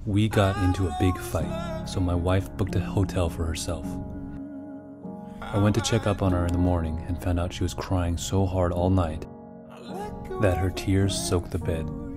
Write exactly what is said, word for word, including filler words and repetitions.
We got into a big fight, so my wife booked a hotel for herself. I went to check up on her in the morning and found out she was crying so hard all night that her tears soaked the bed.